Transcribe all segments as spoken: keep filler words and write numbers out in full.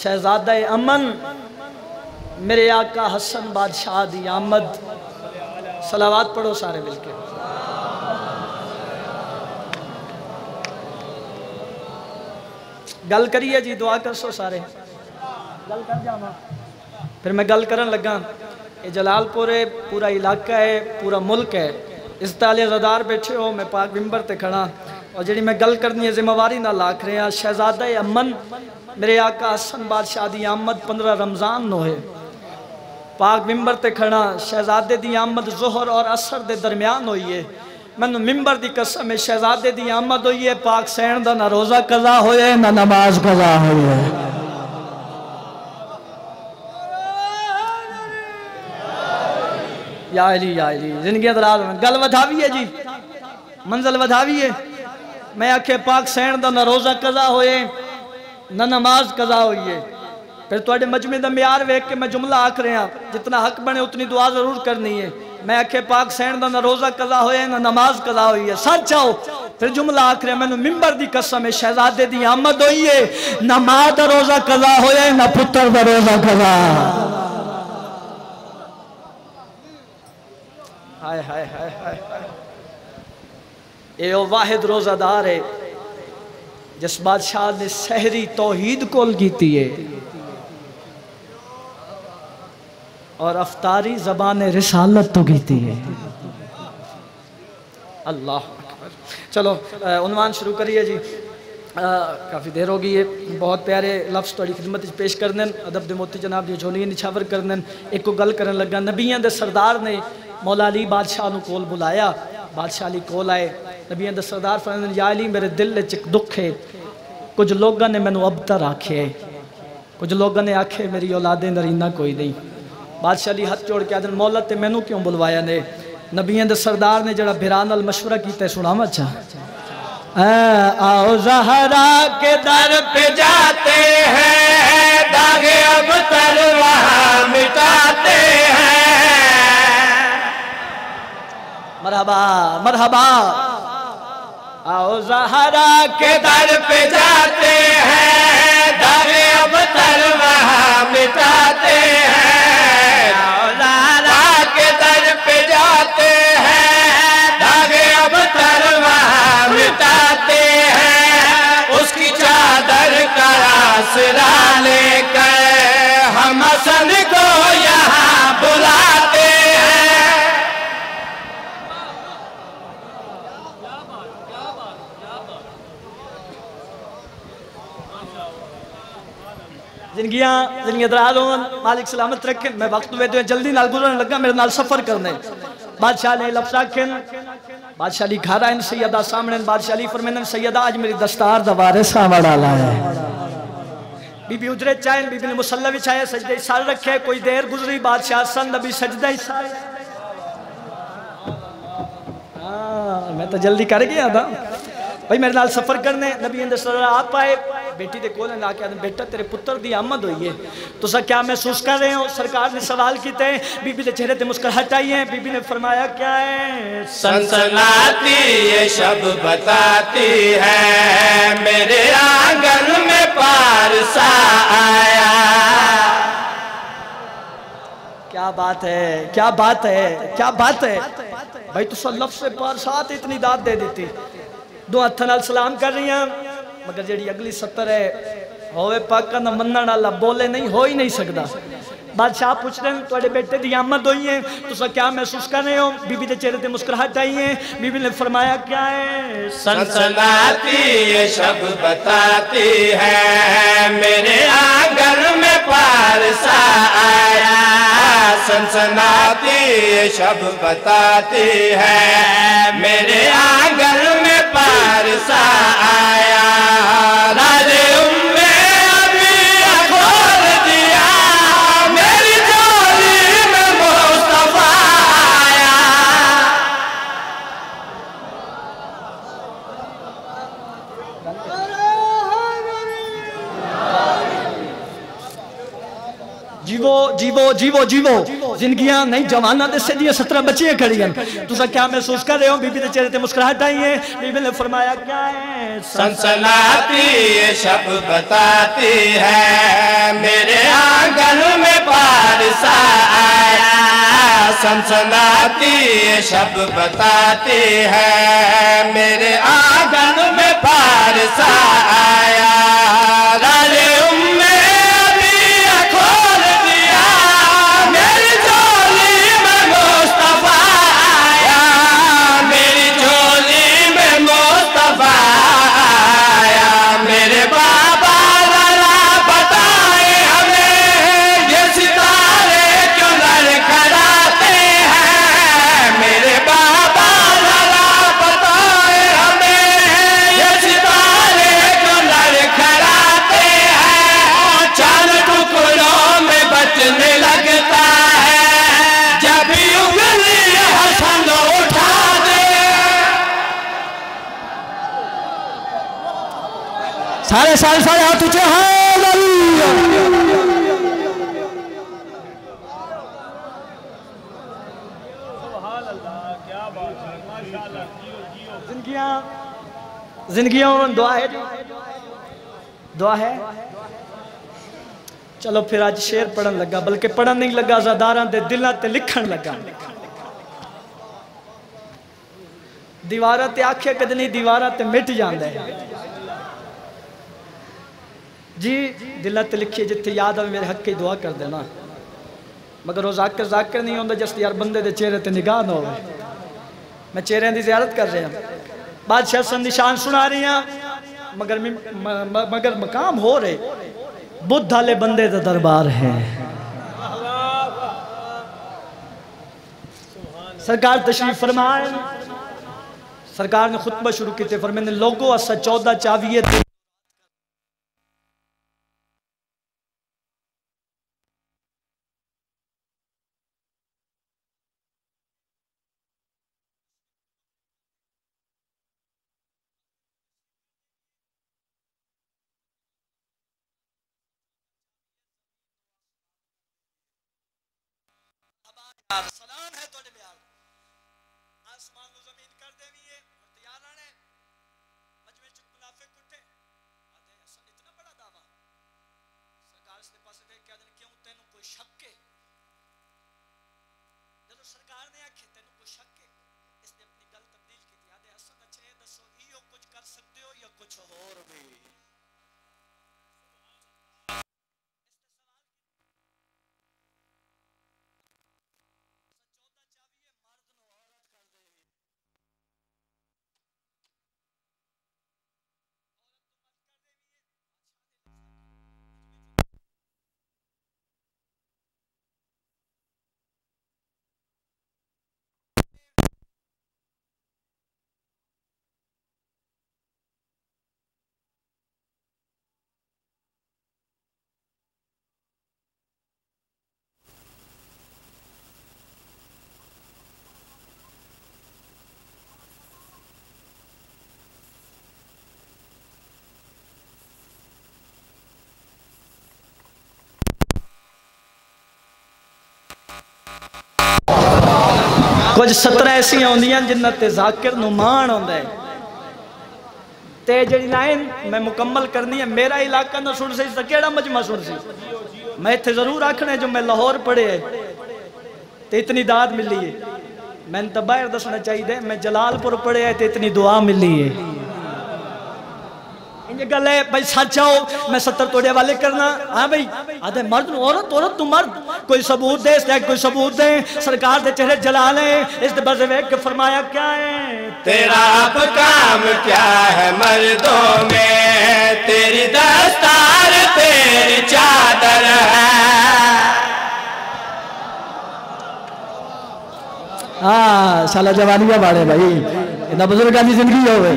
शहजादा अमन मेरे आका हसन बादशाह दी आमद। सलावात पढ़ो सारे मिलके। गल करिए जी, दुआ कर सो सारे। गल कर जावा फिर मैं गल करन लगा। ये जलालपुर है, पूरा इलाका है, पूरा मुल्क है। इस ताले ज़दार बैठे हो, मैं पाक मिंबर ते खड़ा और जी मैं गल करनी है जिम्मेवारी ना लाख रहा। शहजादा अमन मेरे आका हसन बादशाह दी आमद पंद्रह रमज़ान नो है। पाक मिंबर ते खड़ा। शहजादे दी आमद जोहर और असर दे दरम्यान हुई है। मैनू मिंबर दी कसम है, शहजादे दी आमद हुई है। पाक सैन दा ना रोज़ा कज़ा होए ना नमाज कज़ा होए। या अली या अली जिंदगी दराज में गल वधावी है जी, मंजिल वधावी है। मैं आखे पाक सैन दा ना रोज़ा कज़ा होए ना नमाज कज़ा हुई है। फिर तुहाडे मजमे दा म्यार वेख के मैं जुमला आख रहा, जितना हक बने उतनी दुआ जरूर करनी है। मैं आखे पाक सैन दा ना रोज़ा कज़ा होए ना नमाज कज़ा हुई है। सच आओ फिर जुमला आख रहा, मैनू मिंबर दी कसम है शहजादे दी आमद हुई है। ना मां दा रोज़ा कज़ा होए ना पुत्र दा रोज़ा कज़ा। हाय हाय हाय हाय ये ओ वाहिद रोज़ादार है जिस बादशाह ने सहरी तौहीद कोल की है और अफ्तारी ज़बान रिसालत तो की है। अल्लाह अकबर। चलो उन्वान शुरू करिए जी। काफ़ी देर हो गई है। बहुत प्यारे लफ्ज़ थोड़ी खिदमत पेश करने, अदब दे मोती जनाब दी झोलियां निछावर करने। एक को गल करन लगा, नबियां दे सरदार ने मौला अली बादशाह नूं कोल बुलाया। बादशाह अली कोल आए। नबियां दे सरदार फरमांदे, या अली मेरे दिल विच एक दुख है। कुछ लोगों ने मैनू अबतर आखे, कुछ लोगों ने आखे मेरी औलादे नरीना कोई नहीं। बादशाह अली हाथ जोड़ के आदन, मौला ते मैनू क्यों बुलवाया ने? नबियां दे सरदार ने जड़ा बिरान नाल मशवरा कीता सुनावा चा। आओ ज़हरा के दर पे जाते हैं, दागे अबतर वहाँ मिटाते हैं। मरहबा मरहबा। आओ ज़हरा के दर पे जाते हैं, दागे अबतर वहाँ मिटाते हैं। आओ ज़हरा के दर पे जाते हैं, दागे अबतर वहाँ मिटाते हैं। उसकी चादर का आसरा लेकर हम हसन को यहाँ बुलाते हैं। जिंदगियां जिंदगी दराज हो, मालिक सलामत रखे। मैं वक्त वे तो जल्दी नाल गुजरन लगा, मेरे नाल सफर करने। बादशाह ने लफ्ज़ आखे, बादशाह अली घर आए सैयदा सामने। बादशाह अली फरमाने, सैयदा आज मेरी दस्तार दा वारिस आने वाला है। बीबी उजरे चाहे, बीबी ने मुसल्ला बिछाया, सजदे साल रखे। कोई देर गुजरी, बादशाह सन नबी सजदा ही साल। हाँ मैं तो जल्दी कर गया था भाई, मेरे नाल सफर करने। नबी सरदार आप आए, बेटी दे कोल आके आदे, बेटा तेरे पुत्र दी आमद हुई है, तुसा क्या महसूस कर रहे हो? सरकार ने सवाल किए। बीबी के चेहरे ते मुस्कुराहट आई है। बीबी ने फरमाया क्या है? सनसनाती ये शब बताती है, मेरे आंगन में पारसा आया। क्या बात है, क्या बात है, क्या बात है भाई। तुसा लफ्ज़ से पारसात इतनी दाद दे देती। दो हत्थां नाल सलाम कर रही हैं, मगर जेड़ी अगली सत्तर है होवे पाका ना मनण वाला बोले नहीं, हो ही नहीं सकता। बादशाह पूछ रहे हैं, तुहाडे बेटे दी आमद हुई है, तुसा क्या महसूस कर रहे हो? बीबी के चेहरे पे मुस्कुराहट आई है। बीबी ने फरमाया क्या है? सनसनाती ये शब बताती है, मेरे आंगन में पारसा आया। सनसनाती ये शब बताती है, मेरे आंगन में पारसा आया। राजे उम्मे अभी खोल दिया, मेरी झोली में मुस्तफा आया। जीवो जीवो जीवो जीवो जिंदगियां नहीं जवाना दे सदियां सत्रह बच्चियां खड़ी हैं। तुसा क्या महसूस कर रहे हो? बीबी के चेहरे पे मुस्कुराहट आई है। बीबी ने फरमाया क्या है? सनसनाती ये शब बताती है, सा आया, सनसनाती ये शब बताती है, मेरे आंगन में पारसा आया। राज़े उम्मे अबिया खोल दिया, मेरी झोली में मुस्तफा आया, मेरी झोली में मुस्तफा आया। मेरे बाबा जरा बताए हमें, ये सितारे क्यों लड़खड़ाते हैं। मेरे बाबा जरा बताए हमें, ये सितारे क्यों लड़खड़ाते हैं। चांद टुकड़ों में बचने लगता है, जब भी उंगली हसन उठा दे। सारे सारे सारे हाथ ऊंचे, हालेलुया। जिंदगियां जिंदगियों में दुआ है, दुआ है। चलो फिर आज शेर पढ़न लगा, बल्कि पढ़न नहीं लगा, ज़ादारां दे दिलां ते लिखण लगा। दीवारां ते आखे कद नहीं, दीवारां ते मिट जांदा है जी। दिलां ते लिखिए, जिथे याद आवे मेरे हक की दुआ कर देना। मगर वो जाकिर जाकिर नहीं होंदा जिस यार बंदे दे चेहरे ते निगाह ना होवे। मैं चेहरे की ज़ियारत कर रहा, बादशाह सन निशान सुना रही हैं, मगर म, म, मगर मकाम हो रहे बुद्ध वाले बंदे का दरबार है। सरकार तशरीफ फरमाए, सरकार ने खुतबा शुरू किए, फरमाते लोगों असा चौदह चाविये सलाम है तोड़े ब्याल, आसमान को जमीन कर देवी है और तैयार आने मजमे चुप मुनाफिक उठे आते असन इतना बड़ा दावा। सरकार इसके पास देख के आदन क्यों तेनू कोई शक है। जब सरकार ने आखे तेनू कोई शक है, इसने अपनी गल तब्दील की, आदे असन अच्छा ये दसो इयो कुछ कर सकते हो या कुछ और भी। कुछ सत्रह ऐसियां होंदियां जिन्हां ते जाकिर नूं मान आउंदा है। ते जिहड़ी लाइन मैं मुकम्मल करनी है, मेरा इलाका ना सुन सी तो केड़ा मजमा सुन सी। मैं इत्थे जरूर आखना जो मैं लाहौर पढ़े है ते इतनी दाद मिली है, मैंने तो बाहर दसना चाहिए मैं जलालपुर पढ़े है तो इतनी दुआ मिली है। ये गल है भाई सच आओ, मैं सत्तर तोड़े वाले करना। हाँ भाई आधे मर्द औरत औरत तू मर्द, कोई सबूत दे, कोई सबूत दे। सरकार दे चेहरे जला ले, इस बस वेख के फरमाया क्या है तेरा अब काम क्या है मर्दों में, तेरी दस्तार तेरी चादर है। हाँ साला जवानिया बाड़े भाई, इतना बुजुर्गां दी जिंदगी होवे।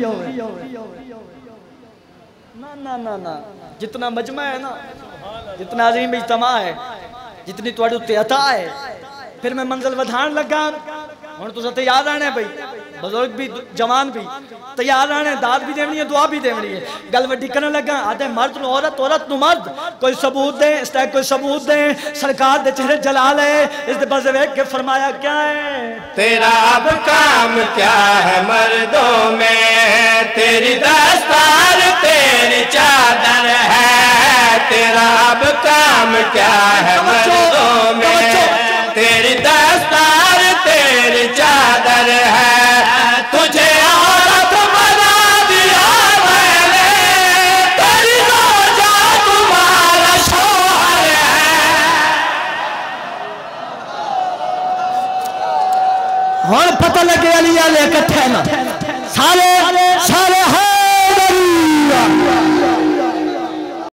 ना ना ना जितना मजमा है ना, जितना अजीम इज्तिमा है, जितनी तुहाडे उत्ते अता है, फिर मैं मंजिल वधान लगा। हुण तुसां तैयार रहना भाई, बुजुर्ग भी जवान भी तैयार रहना, दाद भी देनी है, दुआ भी देनी है। गल वड्डी करने लगा, आधे मर्द नूं औरत, औरत नूं मर्द, कोई सबूत दे, इस तरह कोई सबूत दे। सरकार दे चेहरे जला ले, इस दे बस वेख के फरमाया क्या है तेरा अब काम क्या है मर्दों में, तेरी दस्तार तेरी चादर है। तेरा अब काम क्या है मर्दों में, हुण पता लगे अली वाले इकट्ठे ना सारे सारे है